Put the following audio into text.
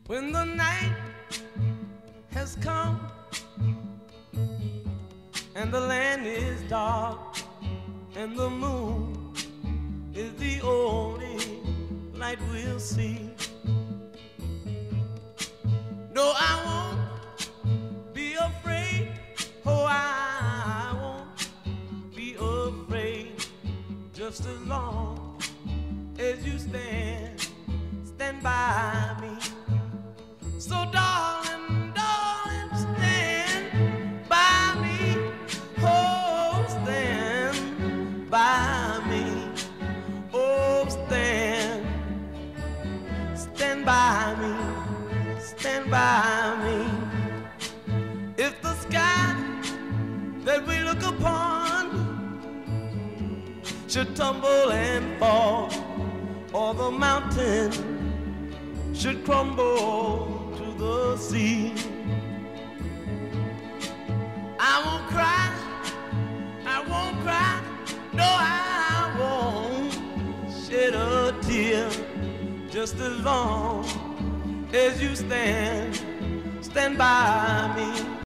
When the night has come and the land is dark and the moon is the only light we'll see. No, I won't be afraid. Oh, I won't be afraid. Just as long as you stand by me. So darling, darling, stand by me. Oh, stand by me. Oh, stand by me. Stand by me. If the sky that we look upon should tumble and fall, or the mountain should crumble to the sea, I won't cry, I won't cry, no, I won't shed a tear. Just as long as you stand by me.